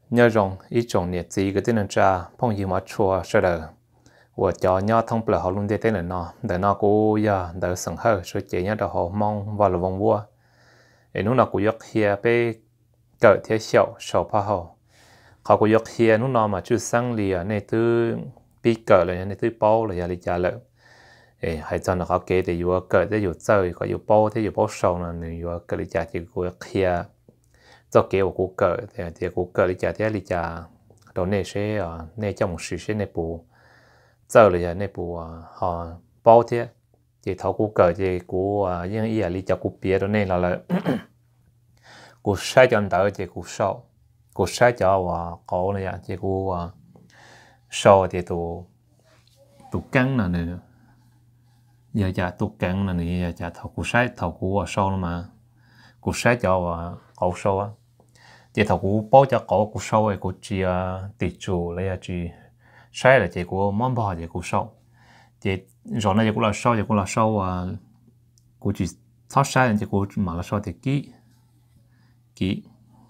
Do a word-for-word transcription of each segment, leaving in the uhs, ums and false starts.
nhớ rằng ít trồng nhiệt gì cái tên là cha phong gì mà chua sợ đời và cho nhau thông bờ họ luôn để tên là nó để nó cũng giờ để sừng hơi rồi chỉ nhớ đó họ mong vào là vòng vua để lúc nào cũng giấc hia bé cởi thế sẹo sầu pa họ họ cũng giấc hia lúc nào mà chưa sang liền này từ bị cởi lại này từ bao là giờ đi trả lợi ê hay cho nó họ kể để vừa cởi để vừa chơi có vừa bao thế vừa bao sầu là vừa cởi đi trả chỉ cũng giấc hia cho kế của cô cỡ thì thì cô cỡ đi chả thế đi chả đồ này sẽ này trong một sự sẽ này bù giờ là này bù họ bao thế thì thấu cô cỡ thì cô những ý là đi chả cô bia đồ này là là cô sai cho anh đỡ thì cô sau cô sai cho và có này thì cô sau thì tụ tụ căng là nữa giờ chả tụ căng là nữa giờ chả thấu cô sai thấu cô sau mà cô sai cho và có sau á chỉ thầu cú bao cho có cú sâu ấy cú chỉ tỷ chủ lấy chỉ sai là chỉ cú món bò chỉ cú sâu chỉ rồi này cú là sâu chỉ cú là sâu à cú chỉ thoát sai chỉ cú mà là sâu thì kỹ kỹ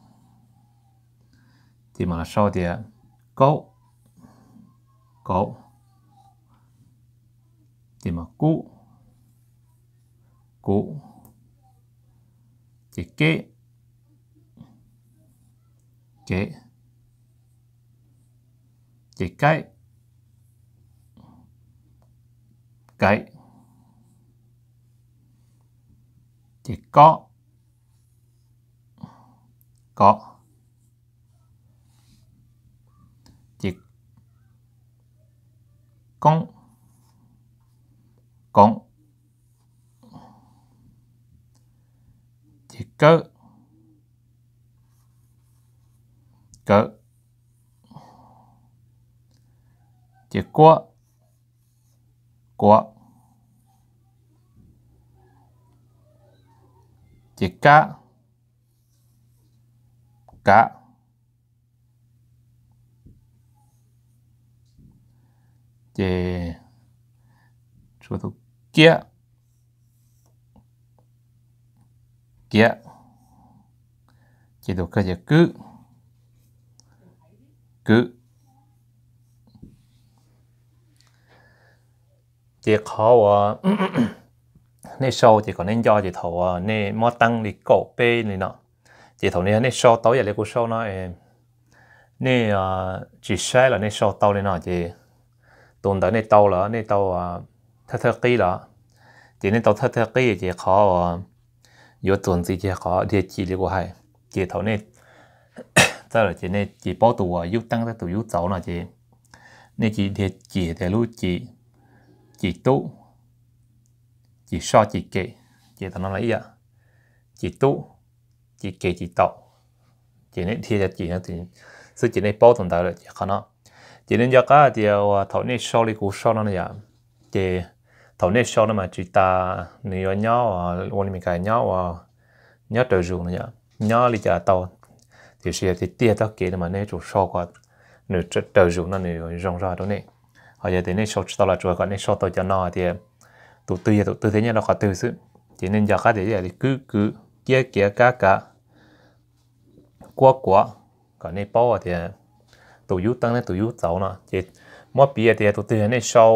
thì mà là sâu thì cố cố thì mà cú cú chỉ kế kế chỉ cái cái chỉ có có chỉ con con chỉ cơ cơ chỉ qua qua chỉ cá cá chỉ số thứ kia kia chỉ đồ cái gì cứ cứ chỉ khó à nên sau chỉ còn nên do chỉ thầu à nên mót tăng đi cổ bê này nọ chỉ thầu nên nên sau tối giờ lấy của sau nó nên à chỉ sai là nên sau tàu này nọ chỉ tuần tới nên tàu là nên tàu à thất thất kỹ là chỉ nên tàu thất thất kỹ chỉ khó à yếu tuần gì chỉ khó địa chỉ lấy của hai chỉ thầu nên tức là chỉ nên chỉ bao tù à yếu tăng tới tù yếu cháu là chỉ nên chỉ địa chỉ để lưu chỉ chỉ tu chỉ so chỉ kể chỉ thằng nó lấy à chỉ tu chỉ kể chỉ tàu chỉ nên thi ra chỉ nó thì sự chỉ nên bao tuần tới là chỉ khó nó chỉ nên cho cả điều thầu nên so đi cũng so nó này chỉ thầu nên so nó mà chỉ ta nhiều nhau ôn mình cái nhau nhau trời dùng này nhau đi chợ tàu thì sẽ thì tia tao kể mà nên chủ so qua nửa trời dùng nó nửa rong ra đó này họ giờ thì nên so tao là chủ còn nên so tao cho nó thì tụi tư tụi tư thế nhau nó khó tư sự chỉ nên cho cả để thì cứ cứ kia kia cá cá quá quá còn nên bao thì tụi yếu tăng lên tụi yếu cháu nó chỉ mỗi bia thì tụi tư nên so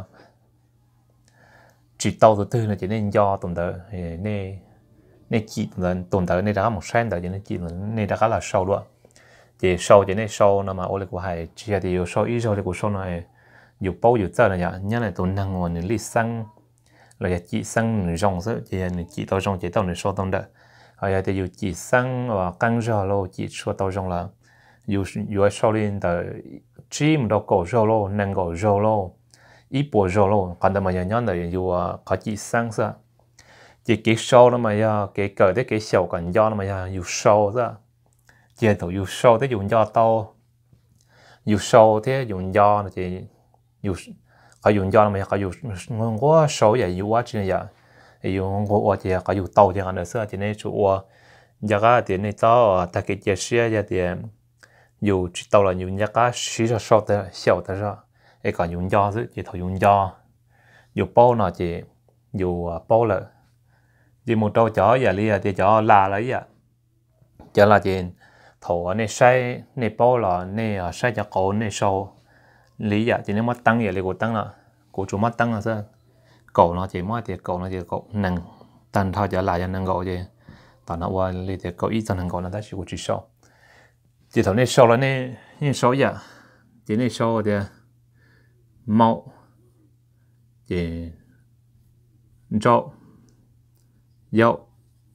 chỉ tàu tụi tư là chỉ nên do tụi tớ nên nên chỉ là tụi tớ nên đã một sen tớ chỉ nên chỉ là nên đã khá là sâu luôn chỉ sâu chỉ nên sâu nó mà ô lịch của hải chỉ là điều sâu ít rồi thì của sâu này dù bao dù giờ này nhá nhớ là tụi năng nguồn lý xăng là chỉ xăng rong nữa chỉ là chỉ tàu rong chỉ tàu này sâu tông đó hay thì dù chỉ xăng và căng giờ lo chỉ số tàu rong là dù dù sâu lên tờ chim đâu cổ rau lo năng cổ rau lo ít bộ rau lo còn mà nhớ là dù có chỉ xăng sao chỉ cái sâu nó mà ya cái cỡ đấy cái sầu còn do nó mà ya dù sâu ra chỉ tàu dù sâu thế dùng do tàu dù sâu thế dùng do là chỉ dù có dùng do mà có dùng ngon quá sâu vậy dù quá chứ này giờ dùng quá thì có dùng tàu thì anh ở xưa thì nên chủ giờ cái thì nên tao ta cái chia sẻ giờ thì dù tàu là dùng giờ cái xí ra sâu tới sâu tới ra ấy còn dùng do chứ chỉ thầu dùng do dù bao nào chỉ dù bao là chỉ một trâu chó giờ li thì chó là lấy à chó là chỉ thầu nên sai nên bao là nên sai cho cổ nên sau lý giải chỉ nên mất tăng vậy là cổ tăng là cổ chủ mất tăng là sao cổ nó chỉ mất thì cổ nó chỉ cổ nâng tan thao trở lại cho nâng cổ gì tao nó qua lý thì cổ ít cho nâng cổ nó ta chỉ cổ chỉ sau chỉ thầu nên sau là nên nên sau vậy chỉ nên sau thì mau chỉ cho dậu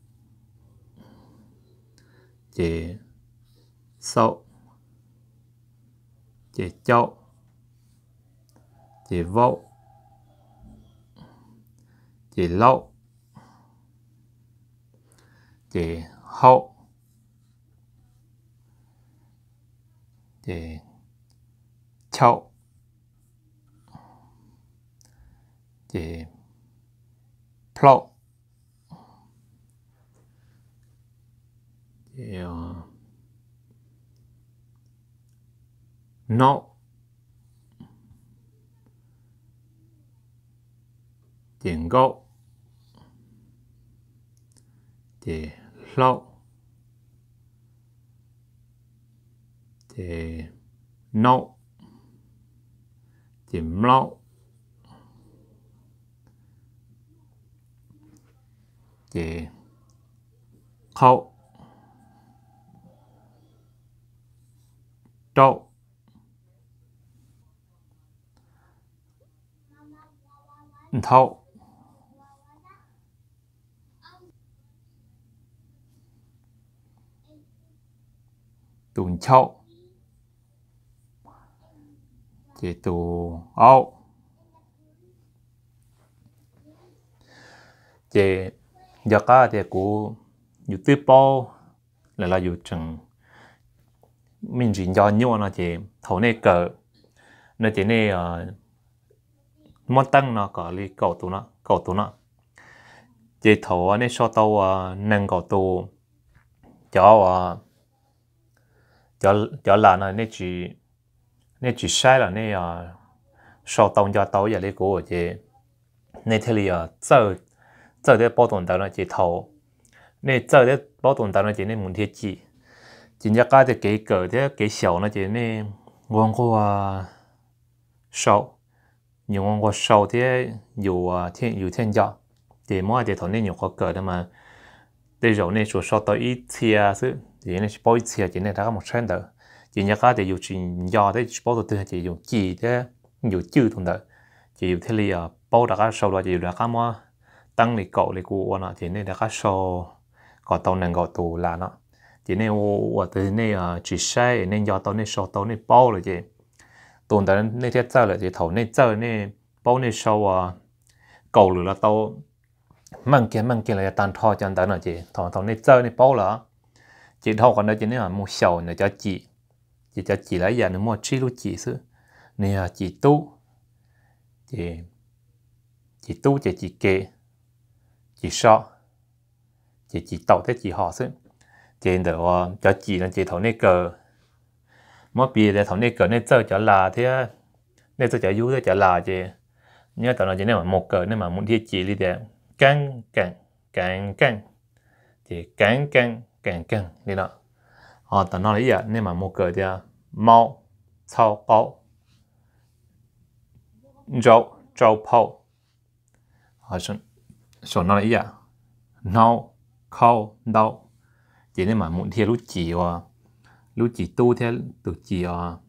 chỉ sâu chỉ châu chỉ vô chỉ lâu chỉ hậu chỉ châu chỉ pro chỉ no tiền gốc thì lâu thì nâu thì lâu thì khâu trâu thâu tùn châu chỉ tù áo chỉ giờ cả thì cũngอยู่ที่ป้อแล้วเราอยู่จังmình chỉ cho nhau nó chỉ thầu này cỡ nó chỉ này món tăng nó có li cầu tụ nó cầu tụ nó chỉ thầu này so tàu nâng cầu tụ cho cho cho là nó này chỉ này chỉ sai là này so tàu cho tàu giờ lấy của chỉ này thế là giờ giờ để bảo tồn tàu nó chỉ thầu này giờ để bảo tồn tàu nó chỉ này muốn thiết chỉ chỉ nhắc cái cái cỡ thế cái小nó chỉ này ngon qua sâu nhiều ngon qua sâu thế nhiều thiên nhiều thiên gia thì mỗi cái thằng này nhiều có cỡ đó mà để rồi này số sâu tới ít chia chứ thì này bao ít chia chỉ này đã một trăm đó chỉ nhắc cái thì nhiều chuyện gia thế bao tổ tư chỉ dùng chỉ thế nhiều chữ thằng đó chỉ nhiều thế là bao đã cái sâu đó chỉ đã cái mà tăng lịch cậu lịch cũ nó thì này đã cái sâu có tàu năng có tù là nó chỉ nên ở từ này chỉ sai nên do tàu này sau tàu này bao rồi chứ tồn tại này thiết giờ là chỉ thầu này giờ này bao này sau cầu lửa là tàu mang kia mang kia là tan thọ cho anh là chỉ thầu thầu này giờ này bao là chỉ thầu còn đây chỉ này là mua sầu này cho chị chỉ cho chị lấy giờ nữa mua chi lúc chị xứ này là chị tu chị chị tu chị chị kê chị so chị chị tàu thế chị họ xứ trên đó cho chị là chị thầu này cờ mỗi bì là thầu này cờ này chơi cho là thế này chơi cho vui thế cho là chị nhớ tao nói chỉ nếu mà một cờ nếu mà muốn thiết chị đi để căng căng căng căng thì căng căng căng căng đi đó họ tao nói là nếu mà một cờ thì mau sau bao rau rau bao họ nói nói nói là nấu khâu đau chỉ nên mà muốn theo lúc chỉ và lúc chỉ tu theo từ chỉ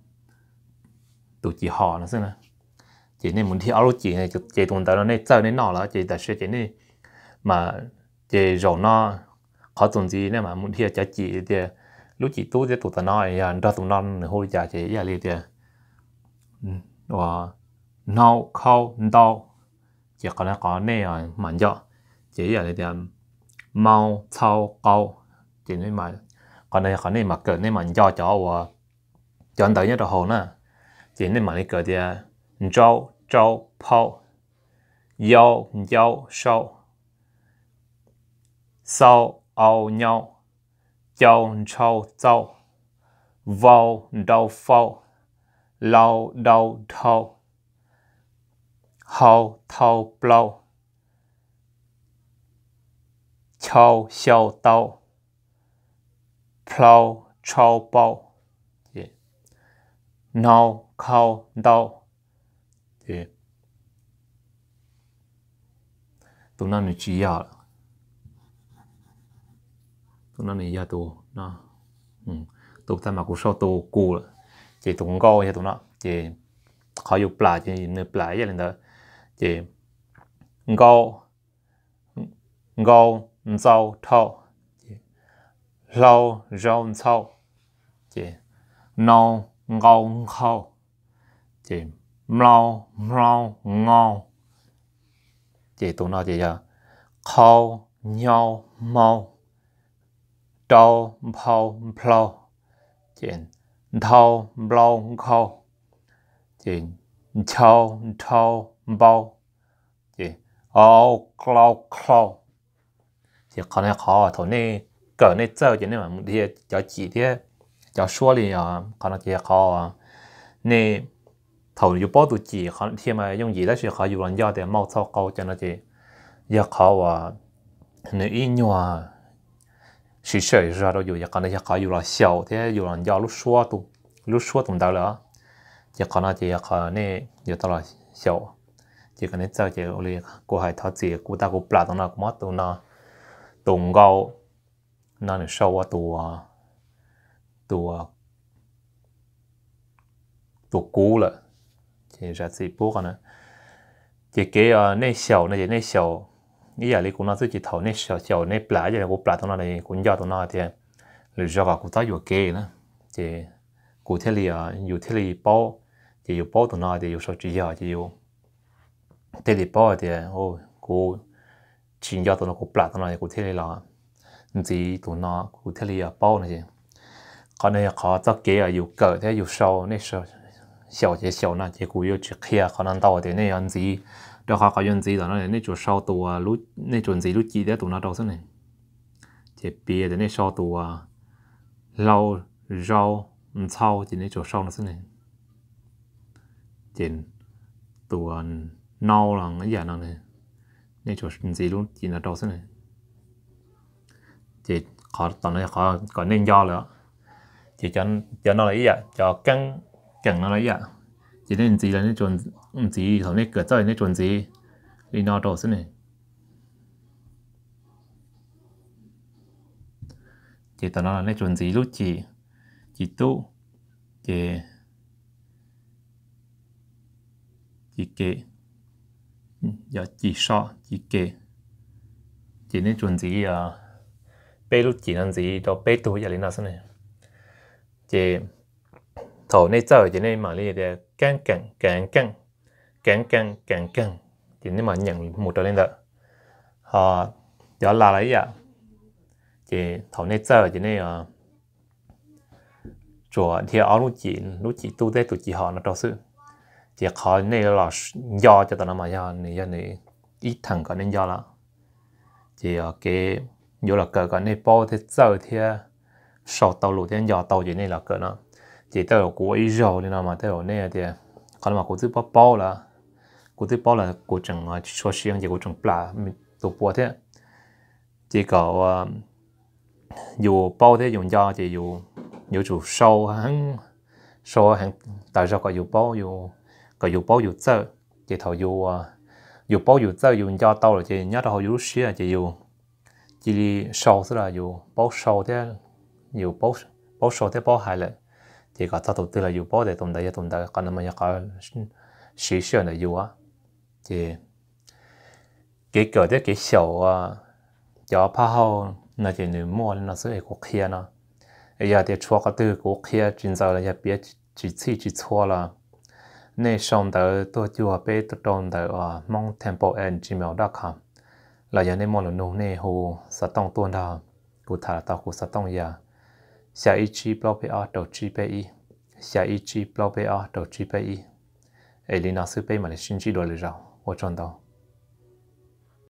từ chỉ họ nó xem nè chỉ nên muốn theo lúc chỉ này chỉ tuần tới nó này giờ này nọ là chỉ tại sao chỉ này mà chỉ rồi nó khó tuần gì nên mà muốn theo cho chỉ thì lúc chỉ tu thì tụi ta nói là ra tụi non hồi giờ chỉ giờ liền thì và nấu khâu đau chỉ còn là có này rồi mà giờ chỉ giờ thì mau sau câu chỉ nên mà còn đây còn này mà cỡ này mà do cho và cho anh tới nhớ đồ hồ nè chỉ nên mà cái cỡ thì trâu trâu phao dâu dâu sâu sâu ao nhau châu châu châu vô đầu phao lâu đầu thâu hậu thâu blow châu xiao tao plow trâu bao nào khâu đau thì tụi nó này chỉ à tụi nó này ya tụi nó tụi ta mà cũng sau tụi cũ chỉ tụi ngô ya tụi nó chỉ họ dùng plá chỉ nửa plá vậy là đó chỉ ngô ngô rau thau rau rau thau chỉ nâu ngô khâu chỉ mau mau ngon chỉ tụi nó chỉ là khâu nhau mau đau phao phao chỉ thau bao khâu chỉ chau chau bao chỉ ao khâu khâu chỉ còn này khó thôi này cỡ này chơi chỉ nên mà đi cho chỉ thế cho số liền à còn là chỉ khó này thầuอยู่ป้อตัวจีเขาที่มา用จีได้是เขาอยู่หลังยอดแต่mau sau câu cho nó chỉ giờเขา啊ในอีนัว是谁知道有也可能也เขาอยู่หลัง小ที่อยู่หลังยอดลูกชัวตัวลูกชัวตรงđó了也可能จะเขาเนี่ยอยู่ตลอด小chỉ cần nên chơi chỉเลยกูให้เขาจีกูตากูปลาตรงนั้นกูมัดตรงนั้นตรงเกานั่นเนี่ยชัวตัวตัวตัวกูเลย thì ra chỉ bố con nữa chỉ cái ở nơi sầu này nơi sầu ý là lấy cũng nói chỉ thầu nơi sầu sầu nơi plá vậy là cũng plá tụi nó này cũng do tụi nó thì rồi do cả cũng tới vừa kê nữa thì cụ thể là nhiều thế là bao thì nhiều bao tụi nó thì nhiều số chỉ giờ thì nhiều thế là bao thì ô cụ chỉ do tụi nó cũng plá tụi nó thì cụ thể là gì tụi nó cụ thể là bao này còn này họ cho kê ở nhiều cỡ thế nhiều sầu nơi sầu小节小呢，结果又只开可能到的那样子，然后个样子的那那种烧多啊，路那种子路几的都拿到上来，这别的那烧多啊，老绕唔操就那种烧了上来，这ตัวเน่าหลังอย่างนั้นเลย那种子路几拿到上来，这เขาตอนนี้เขาก็เน้นย่อแล้วจะจะจะนั่นอะไรอ่ะจะกั้งcàng nó lấy ạ chỉ nên gì là nên chuẩn gì thằng này cửa trời nên chuẩn gì đi nó đổ xuống này chỉ tao nó là nên chuẩn gì lúc chỉ chỉ tu chỉ chỉ kệ giờ chỉ so chỉ kệ chỉ nên chuẩn gì à bê lúc chỉ làm gì đó bê tu giờ lên nó xuống này chỉ thầu này chơi chỉ nên mà lấy để căng căng căng căng căng căng căng căng chỉ nên mà nhận một trở lên đó họ giờ là lấy ạ chỉ thầu này chơi chỉ nên à chùa thì ở lúc chỉ lúc chỉ tu thế tụi chỉ họ nó đâu sự chỉ họ này là do cho tao nó mà do này do này ít thằng có nên do là chỉ ở cái vô là cờ có nên bao thế chơi thì sau tàu lụt thì do tàu chỉ nên là cờ nó chỉ tao của ý rồi nên là mà tao này thì còn mà của thứ bao bao là của thứ bao là của chẳng cho xiang chỉ của chẳng plá tụ bùa thế chỉ có dù bao thế dùng do chỉ dù dù chủ sâu hắn sâu hắn tại sao có dù bao dù có dù bao dù chơi chỉ thầu dù dù bao dù chơi dù do tao là chỉ nhớ đâu dù xía chỉ dù chỉ sâu tức là dù bao sâu thế dù bao bao sâu thế bao hại lại thì có tao đầu tư là dù bao để tồn tại tồn tại còn mà có sĩ xuyên là dù á thì cái cỡ đấy cái sầu cho phá hao là chỉ nếu mua nó sẽ có kia nó giờ thì chua cái từ có kia chính giờ là biết chỉ chỉ chỉ chua là nên xong tới tôi chưa biết tôi tròn tới mong tempo and gmail dot com là giờ nên mua là nô nên hồ sẽ tông tuôn đào cụ thể là tao cụ sẽ tông giờ xia ý chí blog pa đầu gpi xia ý chí blog pa đầu gpi ấy đi nào sư pe mà để xin chỉ đồ lừa rồi, tôi chọn đâu